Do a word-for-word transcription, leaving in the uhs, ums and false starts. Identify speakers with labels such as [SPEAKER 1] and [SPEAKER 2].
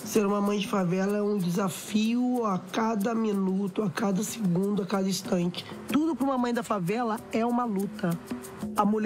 [SPEAKER 1] Ser uma mãe de favela é um desafio a cada minuto, a cada segundo, a cada instante. Tudo para uma mãe da favela é uma luta. A mulher